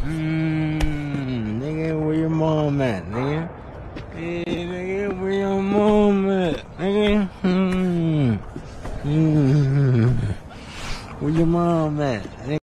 Nigga, where your mom at, nigga? Hey, nigga, where your mom at, nigga? Where your mom at, nigga?